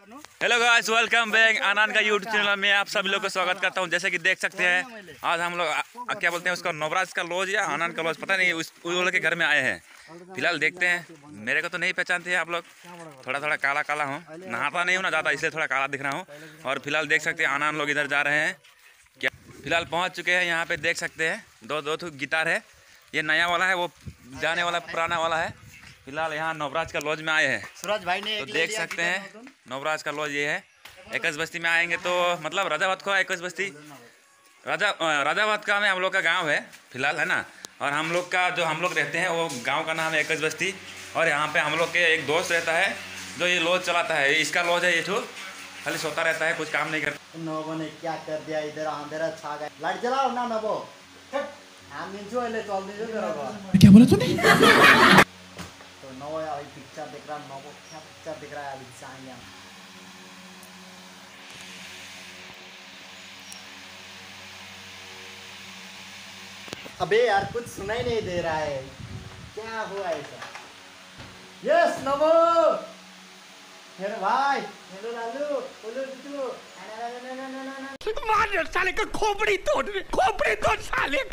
Hello guys, welcome back Anand का YouTube channel में आप सभी लोग का स्वागत करता हूं। जैसे कि देख सकते हैं आज हम लोग क्या बोलते हैं उसका नवराज का लॉज या आनंद का लॉज पता नहीं उस वाले के घर में आए हैं। फिलहाल देखते हैं, मेरे को तो नहीं पहचानते हैं आप लोग, थोड़ा थोड़ा काला काला हूँ, नहाता नहीं हूँ ना ज़्यादा, इसलिए थोड़ा काला दिख रहा हूँ। और फिलहाल देख सकते हैं आनंद लोग इधर जा रहे हैं। क्या फिलहाल पहुँच चुके हैं यहाँ पे, देख सकते हैं दो गिटार है, ये नया वाला है, वो जाने वाला पुराना वाला है। फिलहाल यहाँ नवराज का लॉज में आए हैं सूरज भाई ने, तो देख सकते हैं नवराज का लॉज ये है। एकस बस्ती में आएंगे तो मतलब राजावत को एकस बस्ती राजावत का में हम लोग का गांव है फिलहाल, है ना। और हम लोग का जो हम लोग रहते हैं वो गांव का नाम है एकस बस्ती। और यहाँ पे हम लोग के एक दोस्त रहता है जो ये लॉज चलाता है, इसका लॉज है ये, छो खाली सोता रहता है, कुछ काम नहीं करता। नवो ने क्या कर दिया इधर, अंधेरा छा गया। लाइट जलाओ ना नवो, क्या बोला तूने? तो नवो यार पिक्चर देख रहा, नवो क्या पिक्चर देख रहा है अभी साइया। अबे यार कुछ सुनाई नहीं दे रहा है, क्या हुआ ऐसा? यस नवो, हेलो भाई, हेलो लालू, बोलो तू, मार साले का खोपड़ी तोड़ साले का।